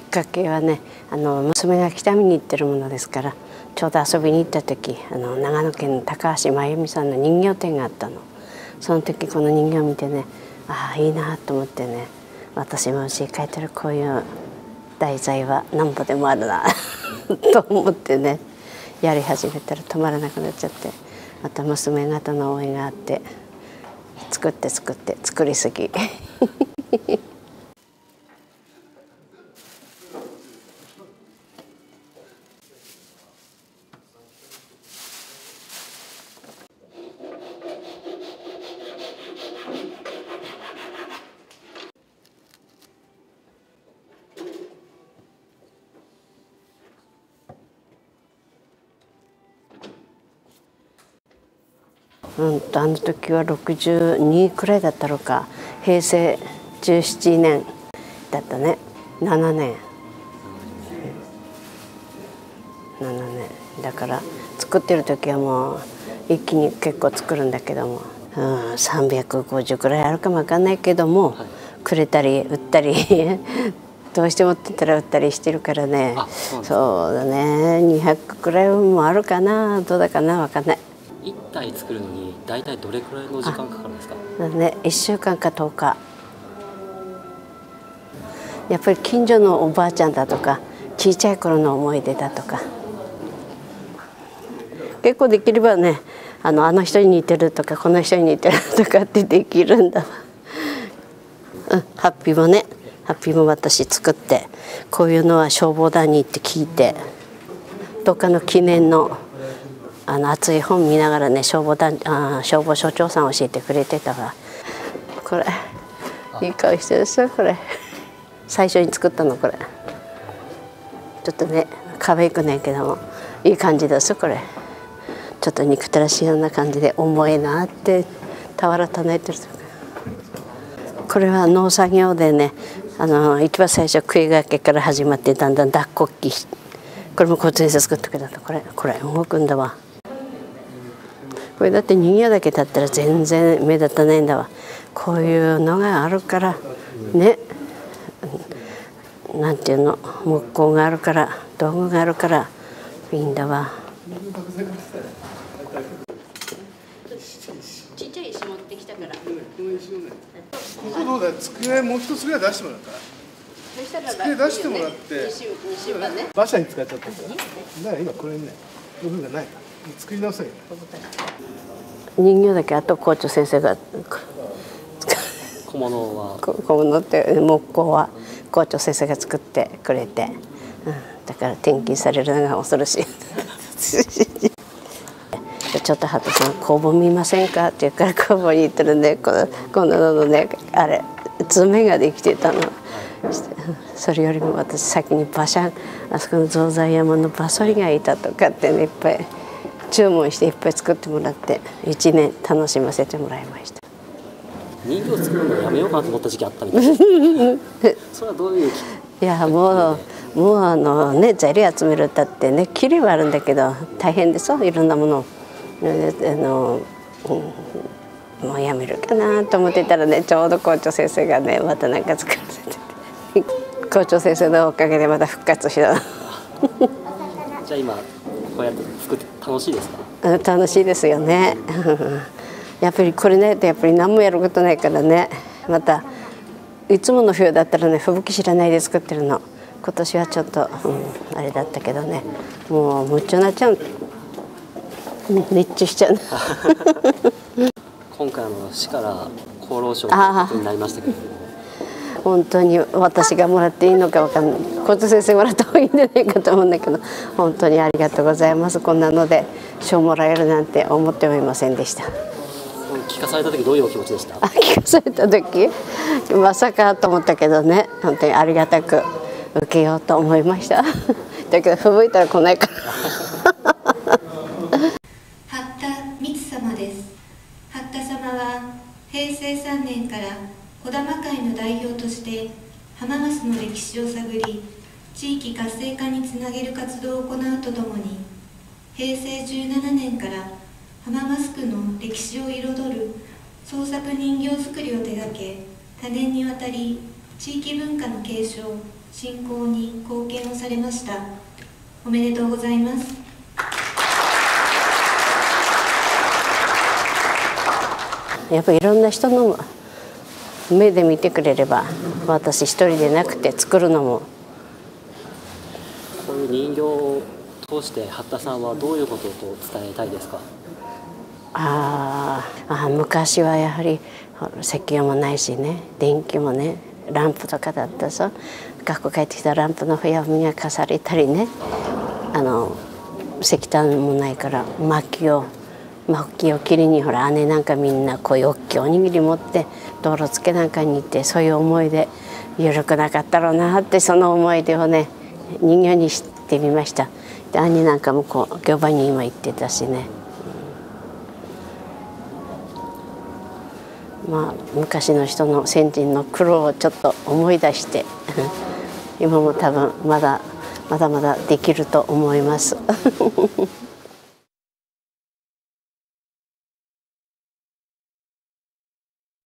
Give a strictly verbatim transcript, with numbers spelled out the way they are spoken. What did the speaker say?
かけはね、あの娘が北見に行ってるものですから、ちょうど遊びに行った時、あの長野県の高橋真由美さんの人形展があったの。その時この人形を見てね、ああいいなと思ってね、私も家に帰ったらこういう題材はなんぼでもあるなと思ってね、やり始めたら止まらなくなっちゃって、また娘方の応援があって作って作って作りすぎうんとあの時はろくじゅうにくらいだったろうか。へいせいじゅうななねんだったね。ななねん、ななねんだから作ってる時はもう一気に結構作るんだけども、うん、さんびゃくごじゅうくらいあるかもわかんないけども、はい、くれたり売ったりどうしてもって言ったら売ったりしてるからね。そうそうだね、にひゃくくらいもあるかな、どうだかな、わかんない。 いったい作るのに大体どれくらいの時間かかるんですか？ ね、いっしゅうかんかとおか。やっぱり近所のおばあちゃんだとか小さい頃の思い出だとか、結構できればね、あのあの人に似てるとかこの人に似てるとかってできるんだわ。うん、ハッピーもね、ハッピーも私作って、こういうのは消防団に行って聞いて、どっかの記念のあの熱い本見ながらね、消防団あ消防署長さん教えてくれてたわ。これいい顔してるでしょ、これ最初に作ったの。これちょっとね可愛くないけどもいい感じです。これちょっと憎たらしいような感じで重いなって俵たねいてる。これは農作業でね、あの一番最初杭掛けから始まって、だんだん脱穀機、これもこっちで作ってくれた。これこれ動くんだわ。これだって人形だけだったら全然目立たないんだわ。こういうのがあるからね、なんていうの、木工があるから、道具があるからいいんだわ。ちっちゃい石持ってきたから。 そうだ、机もう一つぐらい出してもらったら。机出してもらって、馬車に使っちゃったから。だから今これね、部分がないから。作り直せよ。 人形だけあと校長先生が小物は小物って木工は校長先生が作ってくれて、うん、だから転勤されるのが恐ろしいちょっとハトさん工房見ませんかって言うから工房に行ってるんで、このこののね、あれ爪ができてたの。それよりも私先に馬車、あそこの象山山の馬そりがいたとかってね、いっぱい注文していっぱい作ってもらっていちねん楽しませてもらいました。 人形作るのやめようかなと思った時期あったみたいそれはどういう？ いやもうもうあのね、材料集めるったってね、きれいはあるんだけど大変ですよ、いろんなもの。あの、うん、もうやめるかなと思ってたらね、ちょうど校長先生がねまたなんか作らせてて校長先生のおかげでまた復活したじゃあ今こうやって作って楽しいですか？ 楽しいですよねやっぱりこれないとやっぱり何もやることないからね。またいつもの冬だったらね、吹雪知らないで作ってるの。今年はちょっと、うん、あれだったけどね、もう夢中になっちゃう、熱中しちゃう今回の市から厚労省になりましたけど本当に私がもらっていいのかわかんない。校長先生もらった方がいいんじゃないかと思うんだけど、本当にありがとうございます。こんなので賞もらえるなんて思ってもいませんでした。 聞かされた時どういうお気持ちでした？ 聞かされた時まさかと思ったけどね、本当にありがたく受けようと思いましただけど吹雪いたら来ないから八田光様です。八田様はへいせいさんねんから児玉会の代表として浜益の歴史を探り、地域活性化につなげる活動を行うとともに、へいせいじゅうななねんから浜益区の歴史を彩る創作人形作りを手掛け、多年にわたり地域文化の継承、 振興に貢献をされました。おめでとうございます。 やっぱりいろんな人の目で見てくれれば、私一人でなくて作るのも。 こういう人形を通して八田さんはどういうことを伝えたいですか？ ああ、昔はやはり石油もないしね、電気もね、ランプとかだったさ。学校帰ってきたらランプのふやふやかされたりね、あの石炭もないから薪を薪を切りに、ほら姉なんかみんなこういう大きいおにぎり持って道路付けなんかに行って、そういう思いで緩くなかったろうなって、その思い出をね人形にしてみました。で兄なんかもこう漁場に今行ってたしね、うん、まあ昔の人の先人の苦労をちょっと思い出して今も多分まだまだまだできると思います。